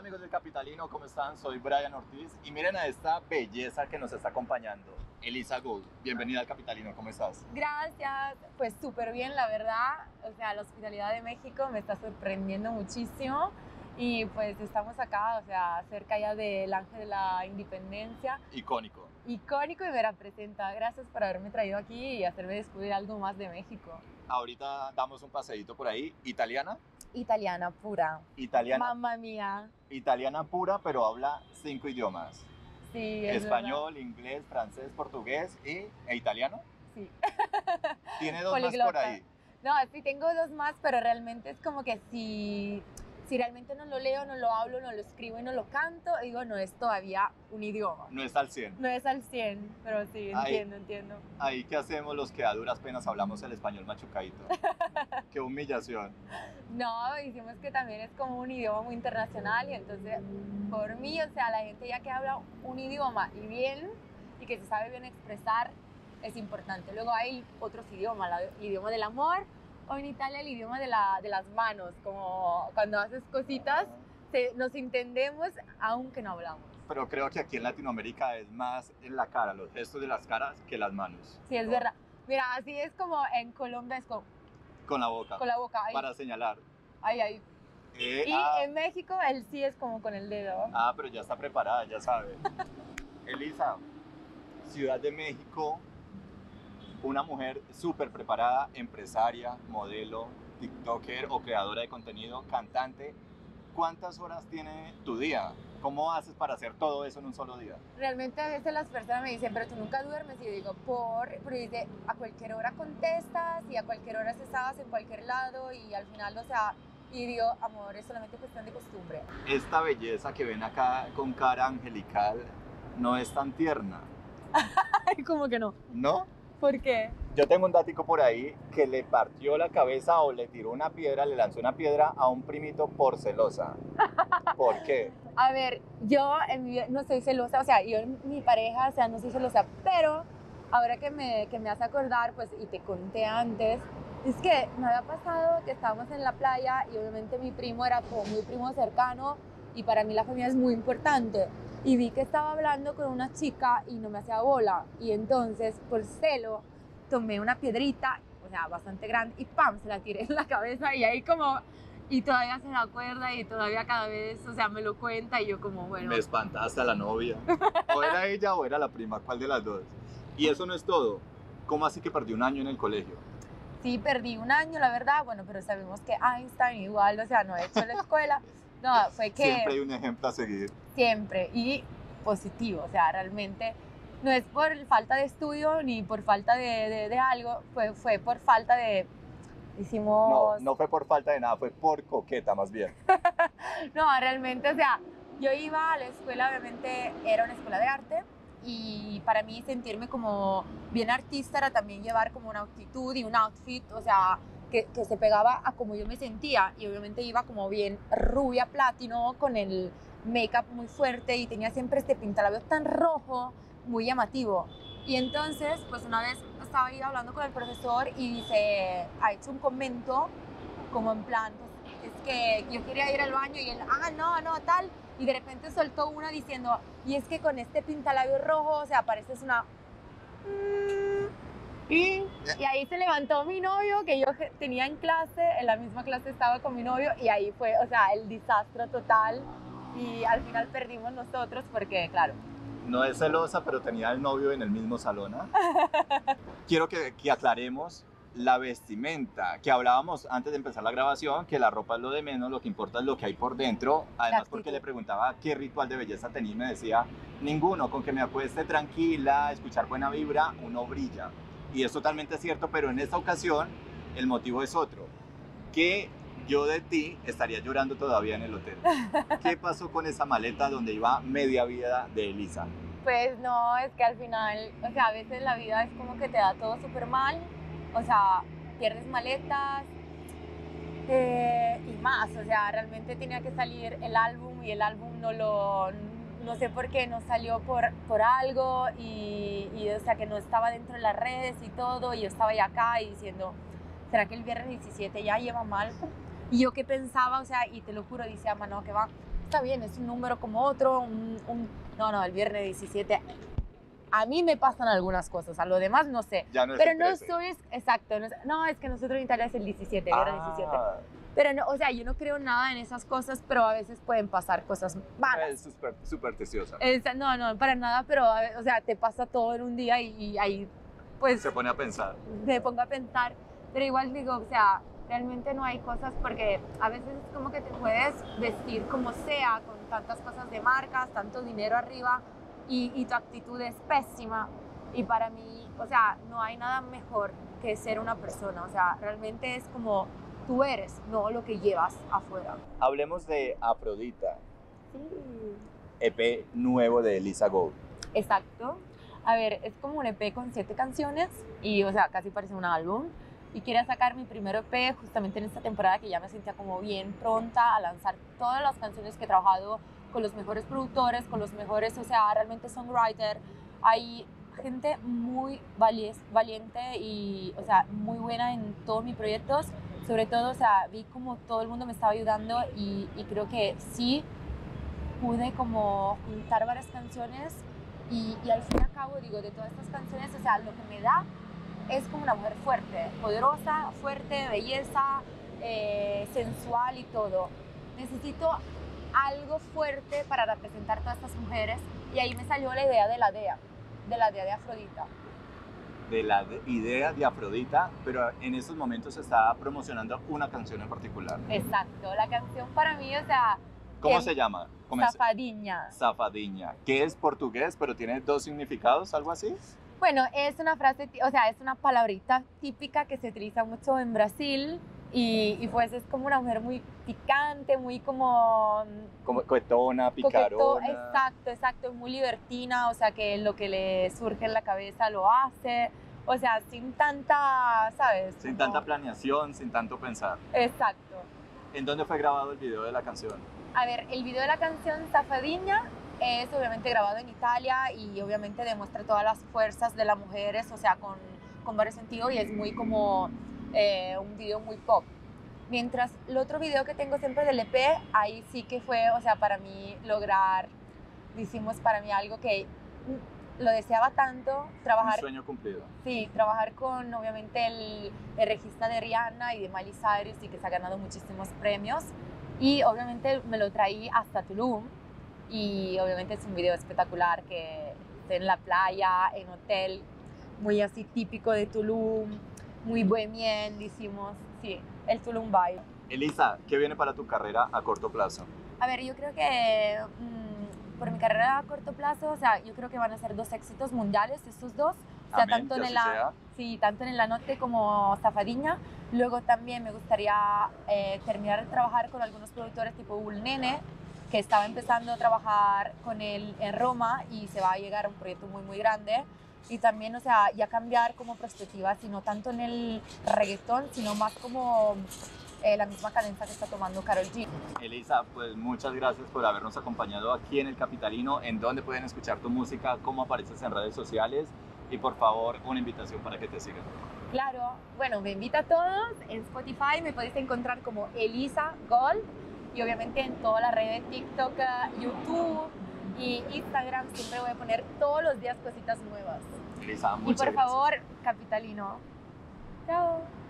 amigos del Capitalino, ¿cómo están? Soy Brian Ortiz y miren a esta belleza que nos está acompañando, Elisa Gould. Bienvenida al Capitalino, ¿cómo estás? Gracias, pues súper bien, la verdad. O sea, la hospitalidad de México me está sorprendiendo muchísimo y pues estamos acá, o sea, cerca ya del Ángel de la Independencia. Icónico. Icónico y me representa. Gracias por haberme traído aquí y hacerme descubrir algo más de México. Ahorita damos un paseíto por ahí. ¿Italiana? Italiana pura. Italiana. Mamma mía. Italiana pura, pero habla 5 idiomas. Sí, es Español, verdad. inglés, francés, portugués e italiano. Sí. Tiene dos más por Poliglota. ahí. No, sí tengo dos más, pero realmente es como que si realmente no lo leo, no lo hablo, no lo escribo y no lo canto, digo, no es todavía un idioma. No está al 100. No es al 100, pero sí, Ahí. entiendo. Ahí, ¿qué hacemos los que a duras penas hablamos el español machucadito? ¡Qué humillación! No, decimos que también es como un idioma muy internacional y entonces, por mí, o sea, la gente ya que habla un idioma y bien, y que se sabe bien expresar, es importante. Luego hay otros idiomas, el idioma del amor, o en Italia el idioma de las manos, como cuando haces cositas, nos entendemos aunque no hablamos. Pero creo que aquí en Latinoamérica es más en la cara, los gestos de las caras que las manos. Sí, es verdad. Mira, así es como en Colombia, es como Con la boca. con la boca, ahí, Para señalar. ahí. Y Ah, en México el sí es como con el dedo. pero ya está preparada, ya sabe. Elisa, Ciudad de México, una mujer súper preparada, empresaria, modelo, TikToker o creadora de contenido, cantante. ¿Cuántas horas tiene tu día? ¿Cómo haces para hacer todo eso en un solo día? Realmente a veces las personas me dicen, pero tú nunca duermes. Y yo digo, pero dice, a cualquier hora contestas y a cualquier hora estás en cualquier lado y al final, o sea, y digo, amor, es solamente cuestión de costumbre. Esta belleza que ven acá con cara angelical no es tan tierna, Ay, ¿cómo que no? ¿no? ¿Por qué? Yo tengo un dático por ahí que le partió la cabeza o le tiró una piedra, le lanzó una piedra a un primito por celosa. ¿Por qué? A ver, yo en mi vida no soy celosa, o sea, yo en mi pareja, o sea, no soy celosa, pero ahora que me hace acordar, pues, y te conté antes, es que me había pasado que estábamos en la playa y obviamente mi primo era como muy primo cercano y para mí la familia es muy importante. Y vi que estaba hablando con una chica y no me hacía bola. Y entonces, por celo, tomé una piedrita, o sea, bastante grande, y ¡pam! Se la tiré en la cabeza y ahí como... Y todavía se la acuerda y todavía cada vez, o sea, me lo cuenta y yo como, bueno... Me espantaste a la novia. O era ella o era la prima, ¿cuál de las dos? Y eso no es todo. ¿Cómo así que perdí un año en el colegio? Sí, perdí un año, la verdad, bueno, pero sabemos que Einstein igual, o sea, no ha hecho la escuela. No, fue que... Siempre hay un ejemplo a seguir. Siempre, y positivo, o sea, realmente no es por falta de estudio ni por falta de algo, fue por falta de, hicimos... No fue por falta de nada, fue por coqueta más bien. No, realmente, o sea, yo iba a la escuela, obviamente era una escuela de arte, y para mí sentirme como bien artista era también llevar como una actitud y un outfit, o sea, que se pegaba a como yo me sentía, y obviamente iba como bien rubia, platino, con el make-up muy fuerte, y tenía siempre este pintalabios tan rojo, muy llamativo. Y entonces, pues una vez estaba ahí hablando con el profesor y dice, ha hecho un comento como en plan, pues, es que yo quería ir al baño y él, no, tal, y de repente soltó una diciendo, y es que con este pintalabios rojo, o sea, pareces una... Y ahí se levantó mi novio, que yo tenía en clase, en la misma clase estaba con mi novio, y ahí fue, o sea, el desastre total, y al final perdimos nosotros porque, claro. No es celosa, pero tenía el novio en el mismo salón. ¿Ah? Quiero que aclaremos la vestimenta, que hablábamos antes de empezar la grabación, que la ropa es lo de menos, lo que importa es lo que hay por dentro. Además, porque le preguntaba qué ritual de belleza tenía y me decía, ninguno, con que me acueste tranquila, escuchar buena vibra, uno brilla. Y es totalmente cierto, pero en esta ocasión el motivo es otro, que yo de ti estaría llorando todavía en el hotel. ¿Qué pasó con esa maleta donde iba media vida de Elisa? Pues no, es que al final, o sea, a veces la vida es como que te da todo súper mal, o sea, pierdes maletas y más, o sea, realmente tenía que salir el álbum y el álbum no sé por qué, no salió por algo y o sea, que no estaba dentro de las redes y todo, y yo estaba ya acá y diciendo, ¿será que el viernes 17 ya lleva mal? Y yo que pensaba, o sea, y te lo juro, dice, no, que va, está bien, es un número como otro, no, el viernes 17. A mí me pasan algunas cosas, a lo demás no sé. Ya no es pero el no 13. soy, exacto, no, es que nosotros en Italia es el 17, viernes 17. Pero no, o sea, yo no creo nada en esas cosas, pero a veces pueden pasar cosas malas. Es supersticiosa. No, para nada, pero, o sea, te pasa todo en un día y ahí, pues... Se pone a pensar. Me pongo a pensar, pero igual digo, o sea, realmente no hay cosas porque a veces es como que te puedes vestir como sea, con tantas cosas de marcas, tanto dinero arriba y tu actitud es pésima. Y para mí, o sea, no hay nada mejor que ser una persona, o sea, realmente es como tú eres, no lo que llevas afuera. Hablemos de Afrodita, Sí. EP nuevo de Elisa Gold. Exacto. A ver, es como un EP con 7 canciones y, o sea, casi parece un álbum. Y quería sacar mi primer EP justamente en esta temporada que ya me sentía como bien pronta a lanzar todas las canciones que he trabajado con los mejores productores, con los mejores, o sea, realmente songwriter. Hay gente muy valiente y, o sea, muy buena en todos mis proyectos. Sobre todo, o sea, vi como todo el mundo me estaba ayudando y creo que sí pude como juntar varias canciones y al fin y al cabo, digo, de todas estas canciones, o sea, lo que me da es como una mujer fuerte, poderosa, fuerte, belleza, sensual y todo. Necesito algo fuerte para representar todas estas mujeres y ahí me salió la idea de la DEA de Afrodita. De la idea de Afrodita, pero en estos momentos se está promocionando una canción en particular. Exacto, la canción para mí, o sea... ¿Cómo se llama? Safadinha. Safadinha, que es portugués, pero tiene 2 significados, algo así. Bueno, es una frase, o sea, es una palabrita típica que se utiliza mucho en Brasil y pues es como una mujer muy picante, muy como coquetona, picarona. Exacto, muy libertina, o sea, que lo que le surge en la cabeza lo hace, o sea, sin tanta, ¿sabes? Sin tanta planeación, sin tanto pensar. Exacto. ¿En dónde fue grabado el video de la canción? A ver, el video de la canción Safadinha es obviamente grabado en Italia y obviamente demuestra todas las fuerzas de las mujeres, o sea, con varios sentidos y es muy como un video muy pop. Mientras el otro video que tengo siempre del EP, ahí sí que fue, o sea, para mí hicimos para mí algo que lo deseaba tanto, trabajar... Un sueño cumplido. Sí, trabajar con obviamente el regista de Rihanna y de Miley Cyrus y que se ha ganado muchísimos premios y obviamente me lo traí hasta Tulum y obviamente es un video espectacular que estoy en la playa, en hotel, muy así típico de Tulum, muy bohemien, decimos, sí, el Tulum vibe. Elisa, ¿qué viene para tu carrera a corto plazo? A ver, yo creo que por mi carrera a corto plazo, o sea, yo creo que van a ser 2 éxitos mundiales estos dos, o sea, Amén, tanto en La Notte como Safadinha. Luego también me gustaría terminar de trabajar con algunos productores tipo Ulnene, que estaba empezando a trabajar con él en Roma y se va a llegar a un proyecto muy, muy grande. Y también, o sea, ya cambiar como perspectiva, sino tanto en el reggaetón, sino más como la misma cadencia que está tomando Karol G. Elisa, pues muchas gracias por habernos acompañado aquí en El Capitalino. ¿En dónde pueden escuchar tu música? ¿Cómo apareces en redes sociales? Y por favor, una invitación para que te sigan. Claro, bueno, me invito a todos. En Spotify me podéis encontrar como Elisa Gold y obviamente en todas las redes TikTok, YouTube y Instagram siempre voy a poner todos los días cositas nuevas. Elisa, muchas gracias. Y por gracias. favor, Capitalino. Chao.